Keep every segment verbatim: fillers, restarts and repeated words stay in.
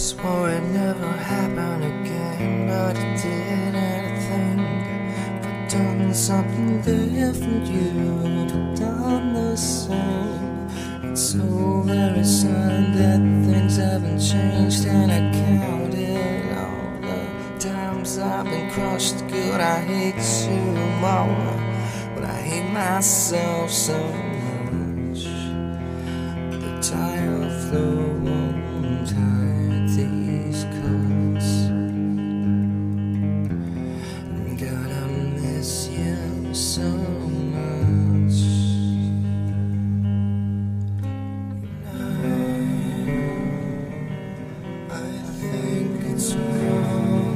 swore it never happened again, but it did, and I think if I'd done something different, you'd have done the same. It's so very sad that things haven't changed, and I counted all the times I've been crushed good. I hate you more, but I hate myself so much. The tire flew won't hide these cuts. God, I miss you so much. I, I think it's wrong.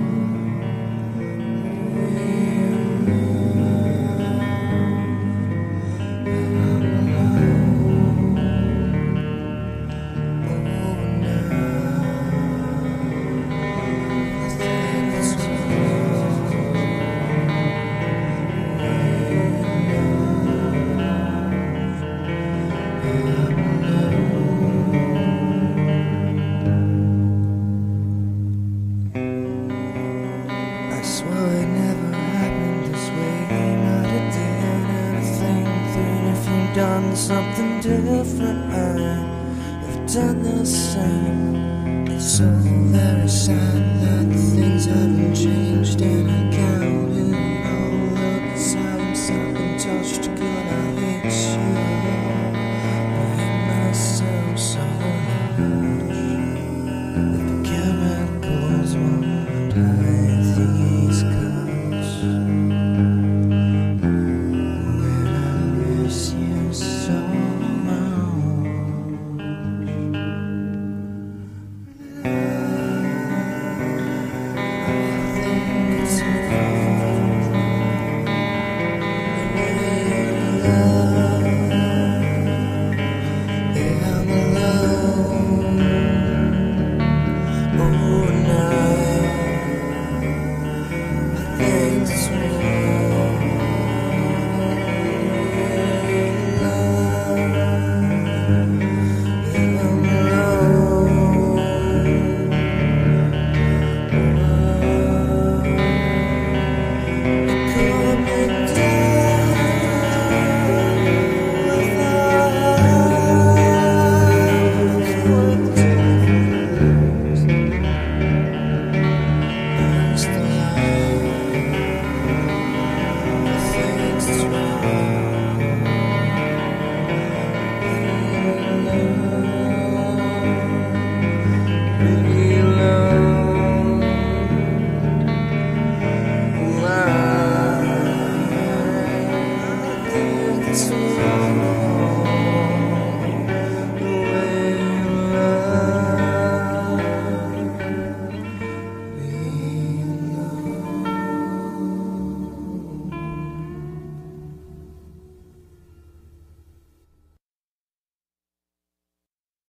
Something different, I've done the same. It's so very sad that things haven't changed, and I